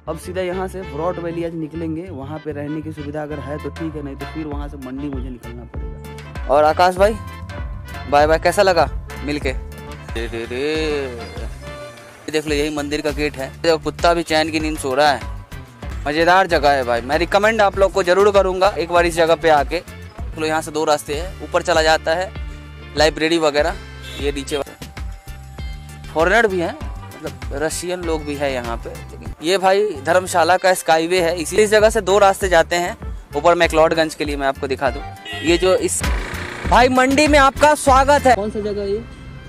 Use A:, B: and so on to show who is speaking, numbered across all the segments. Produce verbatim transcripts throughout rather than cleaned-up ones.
A: अब सीधा यहाँ से ब्रॉड वैली आज निकलेंगे, वहाँ पे रहने की सुविधा अगर है तो ठीक है, नहीं तो फिर वहाँ से मंडी मुझे निकलना पड़ेगा। और आकाश भाई बाय बाय, कैसा लगा मिलके? देख लो यही मंदिर का गेट है, तो कुत्ता भी चैन की नींद सो रहा है। मज़ेदार जगह है भाई, मैं रिकमेंड आप लोग को जरूर करूँगा एक बार इस जगह पे आके। देख लो यहाँ से दो रास्ते हैं, ऊपर चला जाता है लाइब्रेरी वगैरह, ये नीचे फॉरेनर भी हैं, मतलब रशियन लोग भी है यहाँ पे। ये भाई धर्मशाला का स्काईवे है, इसी इस जगह से दो रास्ते जाते हैं ऊपर मैक्लोडगंज के लिए। मैं आपको दिखा दूँ ये जो इस भाई मंडी में आपका स्वागत है। कौन सा जगह ये?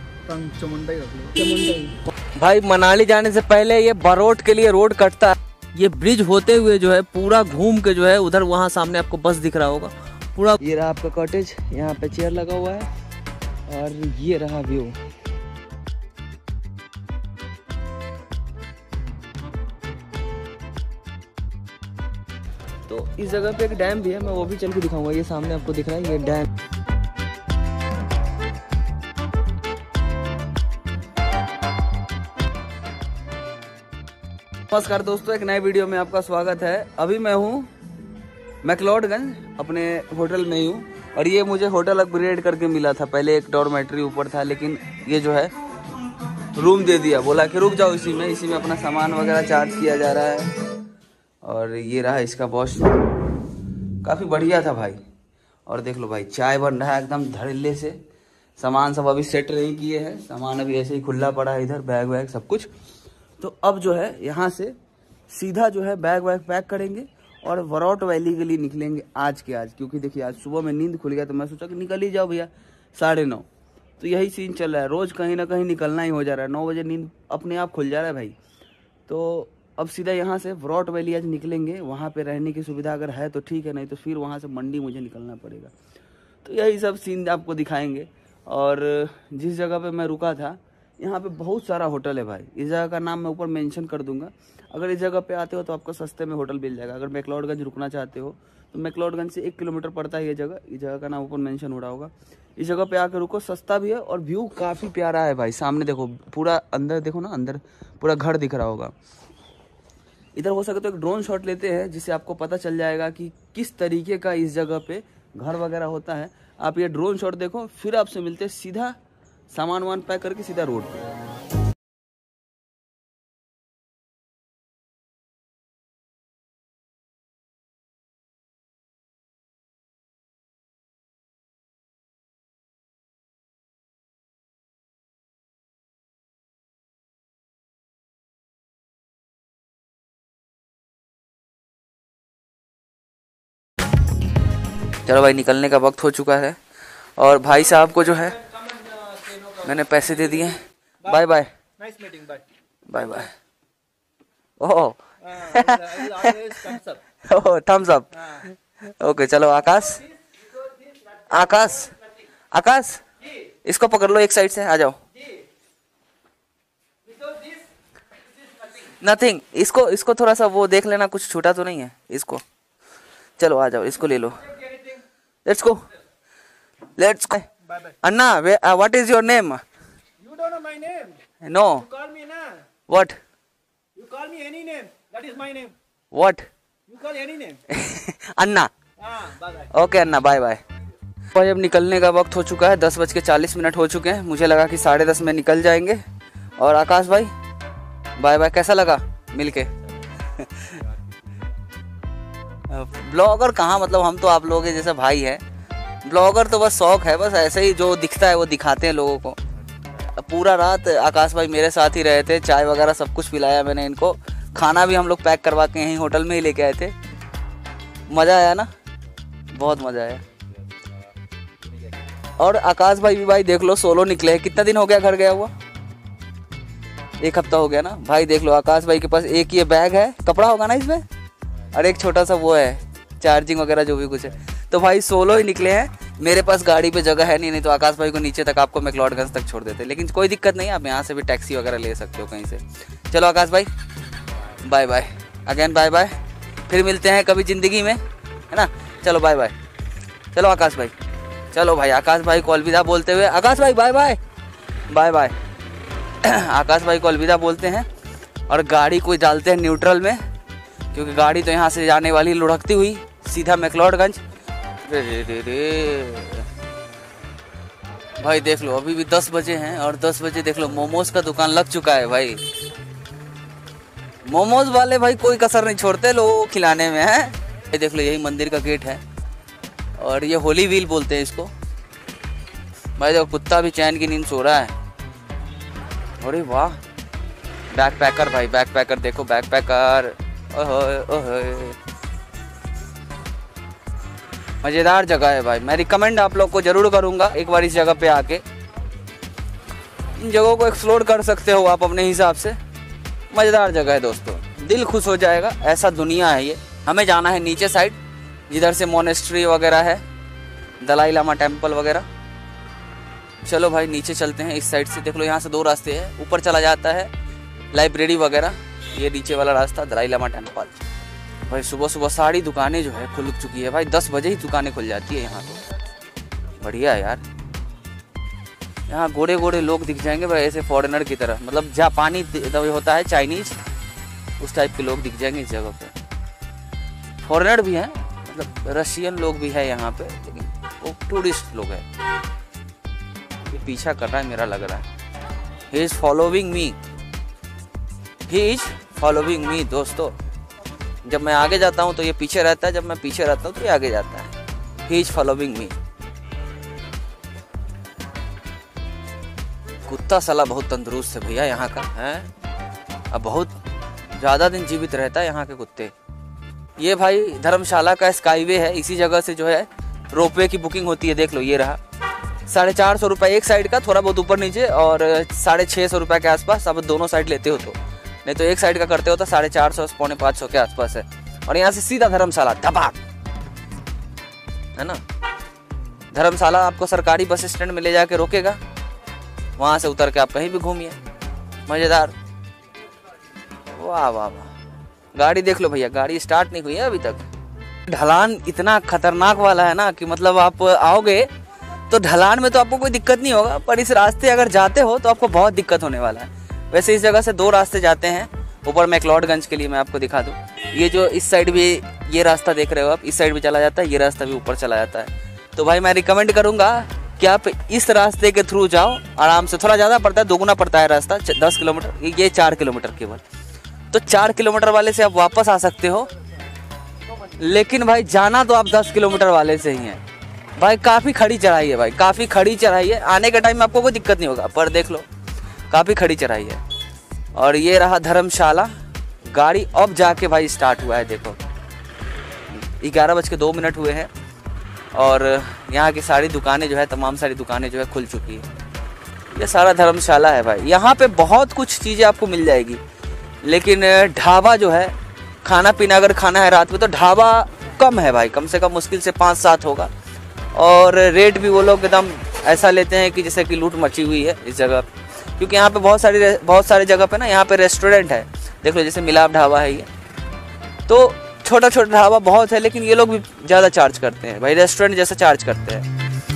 A: चमुंडई। भाई मनाली जाने से पहले ये बरोट के लिए रोड कटता है, ये ब्रिज होते हुए जो है पूरा घूम के जो है उधर वहाँ सामने आपको बस दिख रहा होगा पूरा। ये रहा आपका कॉटेज, यहाँ पे चेयर लगा हुआ है और ये रहा व्यू। तो इस जगह पे एक डैम भी है, मैं वो भी चल के दिखाऊंगा। ये सामने आपको दिख रहा है ये डैम। नमस्कार दोस्तों, एक नए वीडियो में आपका स्वागत है। अभी मैं हूँ मैक्लोडगंज, अपने होटल में ही हूँ और ये मुझे होटल अपग्रेड करके मिला था। पहले एक डॉर्मेट्री ऊपर था, लेकिन ये जो है रूम दे दिया, बोला कि रुक जाओ इसी में, इसी में अपना सामान वगैरह चार्ज किया जा रहा है। और ये रहा इसका बॉस, काफ़ी बढ़िया था भाई। और देख लो भाई चाय बन रहा है एकदम धड़ल्ले से, सामान सब अभी सेट नहीं किए हैं, सामान अभी ऐसे ही खुला पड़ा है इधर, बैग वैग सब कुछ। तो अब जो है यहाँ से सीधा जो है बैग वैग पैक करेंगे और बरोट वैली के लिए निकलेंगे आज के आज। क्योंकि देखिए आज सुबह में नींद खुल गया तो मैं सोचा कि निकल ही जाओ भैया, साढ़े नौ। तो यही सीन चल रहा है, रोज़ कहीं ना कहीं निकलना ही हो जा रहा है, नौ बजे नींद अपने आप खुल जा रहा है भाई। तो अब सीधा यहाँ से बरोट वैली आज निकलेंगे, वहाँ पे रहने की सुविधा अगर है तो ठीक है, नहीं तो फिर वहाँ से मंडी मुझे निकलना पड़ेगा। तो यही सब सीन आपको दिखाएंगे। और जिस जगह पे मैं रुका था यहाँ पे बहुत सारा होटल है भाई, इस जगह का नाम मैं ऊपर मेंशन कर दूंगा। अगर इस जगह पे आते हो तो आपको सस्ते में होटल मिल जाएगा। अगर मैक्लोडगंज रुकना चाहते हो तो मैक्लोडगंज से एक किलोमीटर पड़ता है ये जगह, इस जगह का नाम ऊपर मेंशन हो रहा होगा। इस जगह पे आकर रुको, सस्ता भी है और व्यू काफ़ी प्यारा है भाई। सामने देखो पूरा, अंदर देखो ना, अंदर पूरा घर दिख रहा होगा। इधर हो सके तो एक ड्रोन शॉट लेते हैं, जिससे आपको पता चल जाएगा कि किस तरीके का इस जगह पे घर वगैरह होता है। आप ये ड्रोन शॉट देखो, फिर आपसे मिलते हैं सीधा सामान वामान पैक करके सीधा रोड पे। चलो भाई निकलने का वक्त हो चुका है और भाई साहब को जो है मैंने पैसे दे दिए। Bye bye, nice meeting, bye bye bye. Oh oh thumbs up, okay. चलो आकाश आकाश आकाश इसको पकड़ लो एक साइड से, आ जाओ। नथिंग, इसको इसको थोड़ा सा वो देख लेना, कुछ छूटा तो नहीं है इसको। चलो आ जाओ, इसको ले लो। Let's go, let's go. Anna, where, uh, what is your name?
B: You don't know my name.
A: No.
B: You call me na.
A: What?
B: You call me any name. That is my name.
A: What?
B: You call any name.
A: Anna.
B: हाँ, bye bye.
A: Okay Anna, bye bye. भाई अब निकलने का वक्त हो चुका है, दस बज के चालीस मिनट हो चुके हैं। मुझे लगा कि साढ़े दस में निकल जाएंगे। और आकाश भाई बाय बाय, कैसा लगा मिलके? ब्लॉगर कहाँ, मतलब हम तो आप लोगों के जैसे भाई है। ब्लॉगर तो बस शौक है, बस ऐसे ही जो दिखता है वो दिखाते हैं लोगों को। पूरा रात आकाश भाई मेरे साथ ही रहे थे, चाय वगैरह सब कुछ पिलाया मैंने इनको, खाना भी हम लोग पैक करवा के यहीं होटल में ही लेके आए थे। मज़ा आया ना, बहुत मज़ा आया। और आकाश भाई भी भाई देख लो सोलो निकले। कितना दिन हो गया घर गया हुआ? एक हफ्ता हो गया ना भाई। देख लो आकाश भाई के पास एक ये बैग है, कपड़ा होगा ना इसमें, और एक छोटा सा वो है चार्जिंग वगैरह जो भी कुछ है। तो भाई सोलो ही निकले हैं, मेरे पास गाड़ी पे जगह है नहीं, नहीं तो आकाश भाई को नीचे तक आपको मैक्लोडगंज तक छोड़ देते। लेकिन कोई दिक्कत नहीं है, आप यहाँ से भी टैक्सी वगैरह ले सकते हो कहीं से। चलो आकाश भाई bye bye, again bye bye, फिर मिलते हैं कभी ज़िंदगी में, है ना। चलो बाय बाय। चलो आकाश भाई, चलो भाई आकाश भाई को अलविदा बोलते हुए, आकाश भाई bye bye bye bye. Akash भाई को अलविदा बोलते हैं और गाड़ी को डालते हैं न्यूट्रल में क्योंकि गाड़ी तो यहाँ से जाने वाली लुढ़कती हुई सीधा मैक्लोडगंज। रे रे रे रे भाई देख लो, अभी भी दस बजे हैं और दस बजे देख लो मोमोज का दुकान लग चुका है भाई। मोमोज वाले भाई कोई कसर नहीं छोड़ते लोगों को खिलाने में है। ये देख लो, यही मंदिर का गेट है और ये होली व्हील बोलते हैं इसको। भाई देखो कुत्ता भी चैन की नींद सो रहा है। अरे वाह, बैक पैकर भाई, बैक पैकर देखो, बैक पैकर। ओहे ओहे, मजेदार जगह है भाई। मैं रिकमेंड आप लोग को जरूर करूंगा एक बार इस जगह पे आके। इन जगहों को एक्सप्लोर कर सकते हो आप अपने हिसाब से। मजेदार जगह है दोस्तों, दिल खुश हो जाएगा, ऐसा दुनिया है ये। हमें जाना है नीचे साइड, जिधर से मोनेस्ट्री वगैरह है, दलाई लामा टेम्पल वगैरह। चलो भाई नीचे चलते हैं इस साइड से। देख लो यहाँ से दो रास्ते हैं, ऊपर चला जाता है लाइब्रेरी वगैरह, ये नीचे वाला रास्ता दलाई लामा टेम्पल। भाई सुबह सुबह सारी दुकानें जो है खुल चुकी है भाई, दस बजे ही दुकानें खुल जाती है यहाँ तो। बढ़िया है यार, यहाँ गोरे गोरे लोग दिख जाएंगे भाई, ऐसे फॉरेनर की तरह, मतलब जापानी होता है चाइनीज, उस टाइप के लोग दिख जाएंगे इस जगह पे। फॉरेनर भी हैं, मतलब रशियन लोग भी है यहाँ पे, लेकिन वो टूरिस्ट लोग हैं। ये पीछा कर रहा है मेरा लग रहा है। He is following me, he is following me दोस्तों। जब मैं आगे जाता हूँ तो ये पीछे रहता है, जब मैं पीछे रहता हूँ तो ये आगे जाता है। He is following me. कुत्ता साला बहुत तंदुरुस्त है भैया यहाँ का है, अब बहुत ज़्यादा दिन जीवित रहता है यहाँ के कुत्ते। ये भाई धर्मशाला का स्काईवे है, इसी जगह से जो है रोपवे की बुकिंग होती है। देख लो ये रहा, साढ़े चार सौ रुपये एक साइड का, थोड़ा बहुत ऊपर नीचे, और साढ़े छः सौ रुपये के आसपास। अब दोनों साइड लेते हो तो, नहीं तो एक साइड का करते हो तो साढ़े चार सौ पौने पाँच सौ के आसपास है। और यहाँ से सीधा धर्मशाला धपाक है ना। धर्मशाला आपको सरकारी बस स्टैंड में ले जाके रोकेगा, वहाँ से उतर के आप कहीं भी घूमिए, मज़ेदार। वाह वाह वाह, गाड़ी देख लो भैया, गाड़ी स्टार्ट नहीं हुई है अभी तक। ढलान इतना खतरनाक वाला है ना कि मतलब आप आओगे तो ढलान में तो आपको कोई दिक्कत नहीं होगा, पर इस रास्ते अगर जाते हो तो आपको बहुत दिक्कत होने वाला है। वैसे इस जगह से दो रास्ते जाते हैं ऊपर मैक्लोडगंज के लिए। मैं आपको दिखा दूँ, ये जो इस साइड भी ये रास्ता देख रहे हो आप, इस साइड भी चला जाता है, ये रास्ता भी ऊपर चला जाता है। तो भाई मैं रिकमेंड करूँगा कि आप इस रास्ते के थ्रू जाओ आराम से। थोड़ा ज़्यादा पड़ता है, दोगुना पड़ता है रास्ता, दस किलोमीटर, ये चार किलोमीटर केवल। तो चार किलोमीटर वाले से आप वापस आ सकते हो, लेकिन भाई जाना तो आप दस किलोमीटर वाले से ही है। भाई काफ़ी खड़ी चढ़ाई है भाई, काफ़ी खड़ी चढ़ाई है। आने के टाइम में आपको कोई दिक्कत नहीं होगा, पर देख लो काफ़ी खड़ी चढ़ाई है। और ये रहा धर्मशाला, गाड़ी अब जाके भाई स्टार्ट हुआ है। देखो ग्यारह बज के दो मिनट हुए हैं और यहाँ की सारी दुकानें जो है, तमाम सारी दुकानें जो है खुल चुकी है। ये सारा धर्मशाला है भाई। यहाँ पे बहुत कुछ चीज़ें आपको मिल जाएगी, लेकिन ढाबा जो है, खाना पीना अगर खाना है रात में तो ढाबा कम है भाई, कम से कम मुश्किल से पाँच सात होगा। और रेट भी वो लोग एकदम ऐसा लेते हैं कि जैसे कि लूट मची हुई है इस जगह, क्योंकि यहाँ पे बहुत सारी बहुत सारी जगह पे ना यहाँ पे रेस्टोरेंट है। देख लो जैसे मिलाप ढाबा है ये, तो छोटा छोटा ढाबा बहुत है, लेकिन ये लोग भी ज़्यादा चार्ज करते हैं भाई, रेस्टोरेंट जैसा चार्ज करते हैं।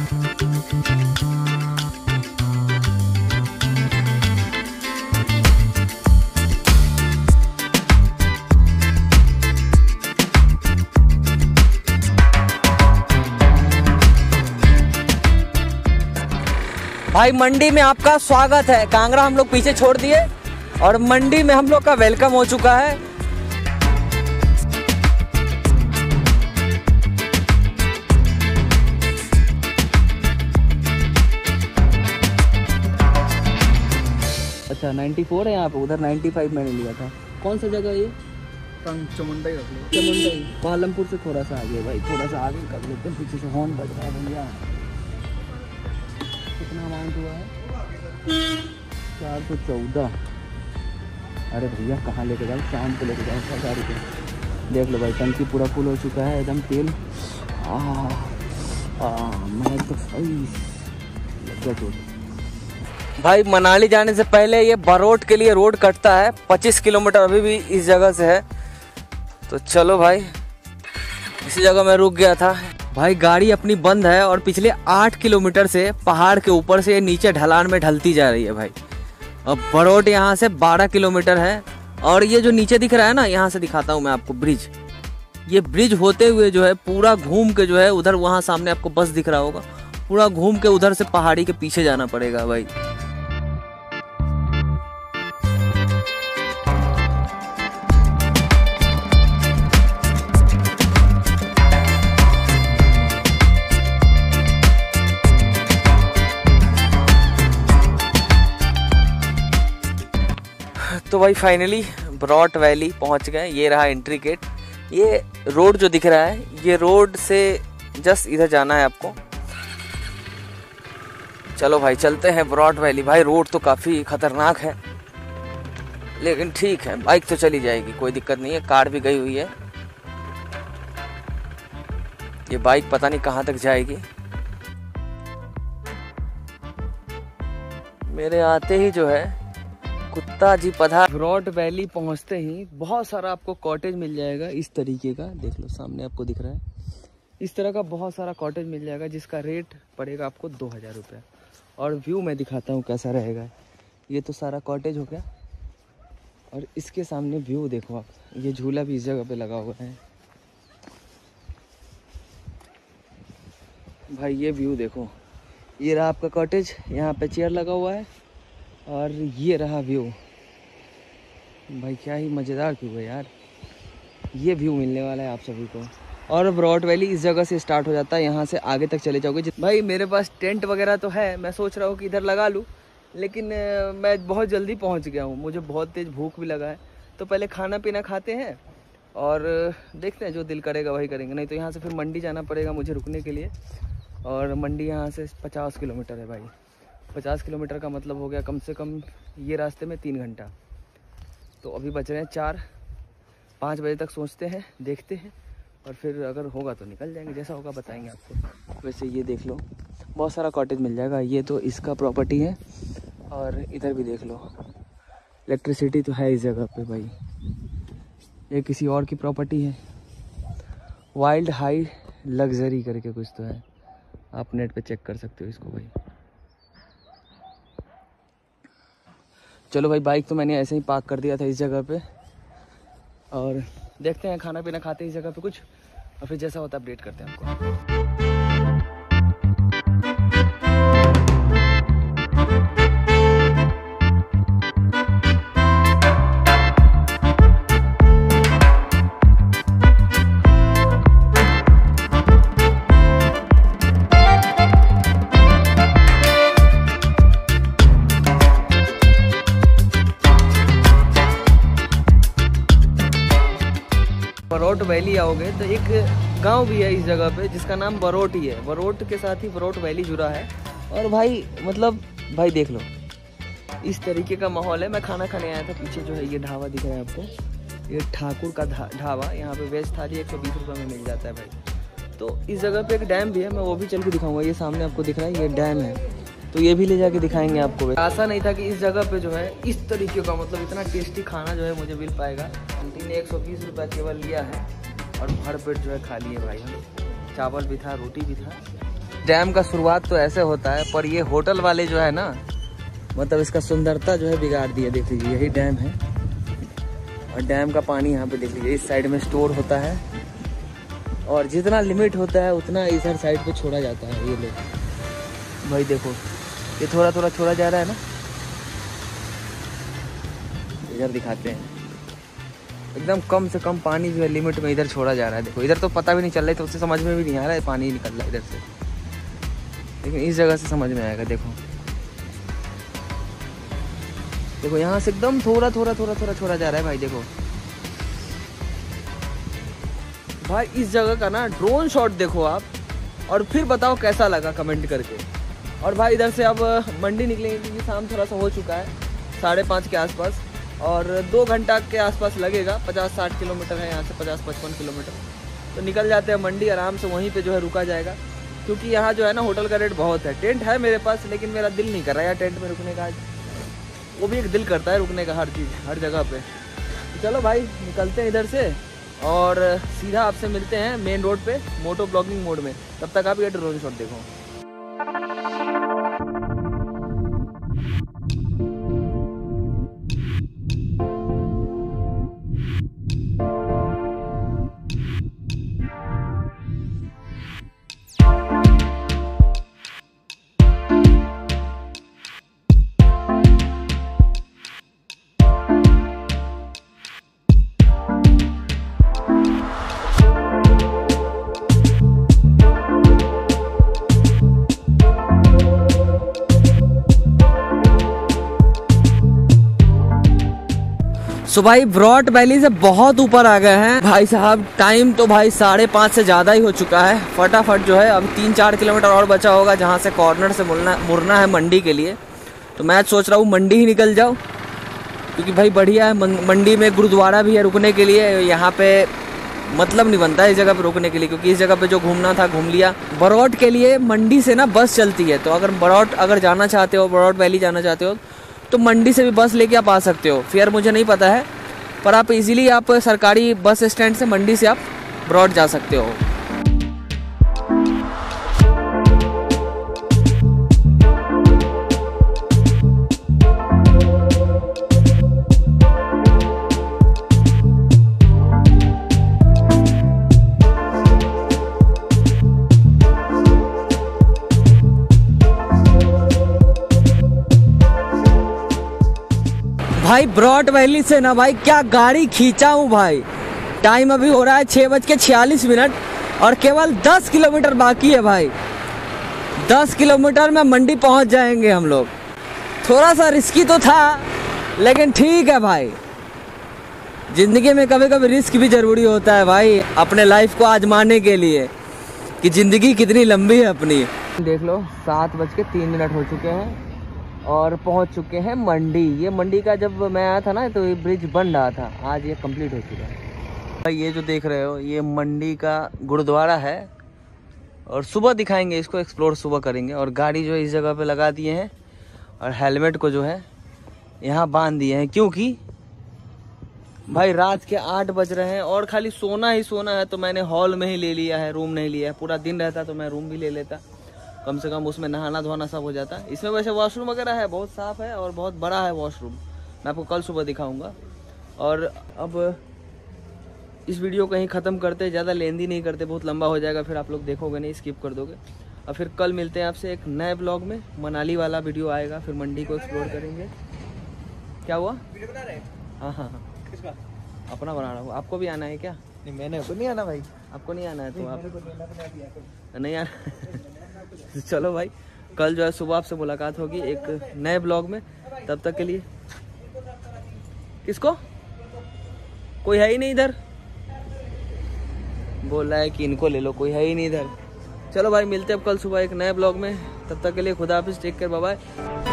A: भाई मंडी में आपका स्वागत है। कांगड़ा हम लोग पीछे छोड़ दिए और मंडी में हम लोग का वेलकम हो चुका है। अच्छा चौरानवे है यहाँ पे, उधर पचानवे मैंने लिया था। कौन सा जगह ये?
B: चमुंडई रख लो।
A: चमुंडई पालमपुर से थोड़ा सा आगे भाई, थोड़ा सा आगे कर लेते हैं। पीछे से हॉर्न बज रहा है भैया। कितना अमाउंट हुआ है? चार सौ चौदह। अरे भैया कहाँ लेके जाओ, शाम को लेके जाओ गाड़ी पे। देख लो भाई टंकी पूरा फुल हो चुका है एकदम तेल। आ, आ, मैं तो सही भाई मनाली जाने से पहले ये बरोट के लिए रोड कटता है, पच्चीस किलोमीटर अभी भी इस जगह से है। तो चलो भाई, इसी जगह मैं रुक गया था भाई। गाड़ी अपनी बंद है और पिछले आठ किलोमीटर से पहाड़ के ऊपर से नीचे ढलान में ढलती जा रही है भाई। अब बरोट यहाँ से बारह किलोमीटर है
C: और ये जो नीचे दिख रहा है ना, यहाँ से दिखाता हूँ मैं आपको ब्रिज। ये ब्रिज होते हुए जो है पूरा घूम के जो है उधर, वहाँ सामने आपको बस दिख रहा होगा, पूरा घूम के उधर से पहाड़ी के पीछे जाना पड़ेगा भाई। तो भाई फाइनली ब्रॉट वैली पहुंच गए। ये रहा एंट्री गेट। ये रोड जो दिख रहा है, ये रोड से जस्ट इधर जाना है आपको। चलो भाई चलते हैं ब्रॉट वैली। भाई रोड तो काफ़ी खतरनाक है, लेकिन ठीक है, बाइक तो चली जाएगी, कोई दिक्कत नहीं है। कार भी गई हुई है। ये बाइक पता नहीं कहाँ तक जाएगी। मेरे आते ही जो है कुत्ता जी पधा।
A: ब्रॉट वैली पहुंचते ही बहुत सारा आपको कॉटेज मिल जाएगा इस तरीके का। देख लो सामने आपको दिख रहा है, इस तरह का बहुत सारा कॉटेज मिल जाएगा जिसका रेट पड़ेगा आपको दो हज़ार रुपये। और व्यू मैं दिखाता हूँ कैसा रहेगा। ये तो सारा कॉटेज हो गया, और इसके सामने व्यू देखो आप। ये झूला भी इस जगह पे लगा हुआ है भाई। ये व्यू देखो, ये रहा आपका कॉटेज, यहाँ पे चेयर लगा हुआ है, और ये रहा व्यू। भाई क्या ही मज़ेदार व्यू है यार। ये व्यू मिलने वाला है आप सभी को। और ब्रॉट वैली इस जगह से स्टार्ट हो जाता है, यहाँ से आगे तक चले जाओगे। भाई मेरे पास टेंट वगैरह तो है, मैं सोच रहा हूँ कि इधर लगा लूँ, लेकिन मैं बहुत जल्दी पहुँच गया हूँ, मुझे बहुत तेज़ भूख भी लगा है। तो पहले खाना पीना खाते हैं और देखते हैं, जो दिल करेगा वही करेंगे। नहीं तो यहाँ से फिर मंडी जाना पड़ेगा मुझे रुकने के लिए, और मंडी यहाँ से पचास किलोमीटर है भाई। पचास किलोमीटर का मतलब हो गया कम से कम ये रास्ते में तीन घंटा। तो अभी बच रहे हैं चार, पाँच बजे तक सोचते हैं, देखते हैं, और फिर अगर होगा तो निकल जाएंगे, जैसा होगा बताएंगे आपको। वैसे ये देख लो, बहुत सारा कॉटेज मिल जाएगा। ये तो इसका प्रॉपर्टी है, और इधर भी देख लो, इलेक्ट्रिसिटी तो है इस जगह पे भाई। ये किसी और की प्रॉपर्टी है, वाइल्ड हाई लग्जरी करके कुछ तो है, आप नेट पे चेक कर सकते हो इसको भाई। चलो भाई, बाइक तो मैंने ऐसे ही पार्क कर दिया था इस जगह पे, और देखते हैं खाना पीना खाते हैं इस जगह पे कुछ, और फिर जैसा होता है अपडेट करते हैं आपको। बरोट वैली आओगे तो एक गांव भी है इस जगह पे जिसका नाम बरोट ही है। बरोट के साथ ही बरोट वैली जुड़ा है। और भाई मतलब भाई देख लो, इस तरीके का माहौल है। मैं खाना खाने आया था, पीछे जो है ये ढाबा दिख रहा है आपको, ये ठाकुर का ढाबा। यहाँ पे वेज थाली एक सौ बीस रुपये में मिल जाता है भाई। तो इस जगह पे एक डैम भी है, मैं वो भी चल के दिखाऊंगा। ये सामने आपको दिख रहा है, ये डैम है, तो ये भी ले जाके दिखाएंगे आपको। आशा नहीं था कि इस जगह पे जो है इस तरीके का मतलब इतना टेस्टी खाना जो है मुझे मिल पाएगा। आंटी ने एक सौ बीस रुपये केवल लिया है, और भर पेट जो है खा लिए भाई हम। चावल भी था, रोटी भी था। डैम का शुरुआत तो ऐसे होता है, पर ये होटल वाले जो है ना, मतलब इसका सुंदरता जो है बिगाड़ दिया। देख लीजिए, यही डैम है, और डैम का पानी यहाँ पे देख लीजिए, इस साइड में स्टोर होता है, और जितना लिमिट होता है उतना इधर साइड पे छोड़ा जाता है। ये लोग भाई देखो, ये थोड़ा थोड़ा छोड़ा जा रहा है ना, इधर दिखाते हैं, एकदम कम से कम पानी जो है लिमिट में इधर छोड़ा जा रहा है। देखो इधर तो पता भी नहीं चल रहा है, तो उससे समझ में भी नहीं आ रहा है पानी निकल रहा है इधर से, लेकिन इस जगह से समझ में आएगा। देखो देखो यहाँ से एकदम थोड़ा थोड़ा थोड़ा थोड़ा छोड़ा जा रहा है भाई। देखो भाई, इस जगह का ना ड्रोन शॉट देखो आप, और फिर बताओ कैसा लगा कमेंट करके। और भाई इधर से अब मंडी निकलेंगे, क्योंकि शाम थोड़ा सा हो चुका है, साढ़े पाँच के आसपास, और दो घंटा के आसपास लगेगा। पचास साठ किलोमीटर है यहाँ से, पचास पचपन किलोमीटर। तो निकल जाते हैं मंडी आराम से, वहीं पे जो है रुका जाएगा, क्योंकि यहाँ जो है ना होटल का रेट बहुत है। टेंट है मेरे पास, लेकिन मेरा दिल नहीं कर रहा है यार टेंट में रुकने का। वो भी एक दिल करता है रुकने का, हर चीज़ हर जगह पे। तो चलो भाई निकलते हैं इधर से, और सीधा आपसे मिलते हैं मेन रोड पे मोटो ब्लॉगिंग मोड में। तब तक आप ये ड्रोन शॉट देखो।
C: सो भाई ब्रॉड वैली से बहुत ऊपर आ गए हैं भाई साहब। टाइम तो भाई साढ़े पाँच से ज़्यादा ही हो चुका है। फटाफट जो है अब तीन चार किलोमीटर और बचा होगा जहाँ से कॉर्नर से मुड़ना मुड़ना है मंडी के लिए। तो मैं सोच रहा हूँ मंडी ही निकल जाऊँ, क्योंकि भाई बढ़िया है। मंडी में गुरुद्वारा भी है रुकने के लिए। यहाँ पे मतलब नहीं बनता है इस जगह पे रुकने के लिए, क्योंकि इस जगह पे जो घूमना था घूम लिया। बरौट के लिए मंडी से ना बस चलती है, तो अगर बरौट अगर जाना चाहते हो, बरौट वैली जाना चाहते हो, तो मंडी से भी बस लेके आप आ सकते हो। फेयर मुझे नहीं पता है, पर आप इजीली आप सरकारी बस स्टैंड से मंडी से आप बरौट जा सकते हो। भाई ब्रॉड वैली से ना भाई क्या गाड़ी खींचा हूँ भाई। टाइम अभी हो रहा है छः बज के छियालीस मिनट और केवल दस किलोमीटर बाकी है भाई। दस किलोमीटर में मंडी पहुँच जाएंगे हम लोग। थोड़ा सा रिस्की तो था, लेकिन ठीक है भाई। ज़िंदगी में कभी कभी रिस्क भी ज़रूरी होता है भाई, अपने लाइफ को आजमाने के लिए कि ज़िंदगी कितनी लंबी है अपनी। देख लो सात बज के तीन मिनट हो चुके हैं और पहुंच चुके हैं मंडी। ये मंडी का जब मैं आया था ना तो ये ब्रिज बन रहा था, आज ये कंप्लीट हो चुका है। ये जो देख रहे हो ये मंडी का गुरुद्वारा है और सुबह दिखाएंगे इसको, एक्सप्लोर सुबह करेंगे। और गाड़ी जो है इस जगह पे लगा दिए हैं और हेलमेट को जो है यहाँ बांध दिए हैं, क्योंकि भाई रात के आठ बज रहे हैं और खाली सोना ही सोना है। तो मैंने हॉल में ही ले लिया है, रूम नहीं लिया है। पूरा दिन रहता तो मैं रूम भी ले लेता, कम से कम उसमें नहाना धोना सब हो जाता। इसमें वैसे वॉशरूम वगैरह है, बहुत साफ़ है और बहुत बड़ा है वॉशरूम। मैं आपको कल सुबह दिखाऊंगा। और अब इस वीडियो को कहीं ख़त्म करते, ज़्यादा लेंदी नहीं करते, बहुत लंबा हो जाएगा, फिर आप लोग देखोगे नहीं, स्किप कर दोगे। और फिर कल मिलते हैं आपसे एक नए ब्लॉग में। मनाली वाला वीडियो आएगा, फिर मंडी को एक्सप्लोर करेंगे। क्या हुआ? वीडियो बना रहे हैं? हाँ हाँ हाँ किसका? अपना बना रहा हूँ। आपको भी आना है क्या?
B: नहीं मैंने तो नहीं आना भाई।
C: आपको नहीं आना है तो आप नहीं आना। चलो भाई, कल जो है सुबह आपसे मुलाकात होगी एक नए ब्लॉग में। तब तक के लिए किसको? कोई है ही नहीं इधर। बोल रहा है कि इनको ले लो, कोई है ही नहीं इधर। चलो भाई मिलते हैं अब कल सुबह एक नए ब्लॉग में। तब तक के लिए खुदा हाफिज़, टेक केयर, बाय बाय।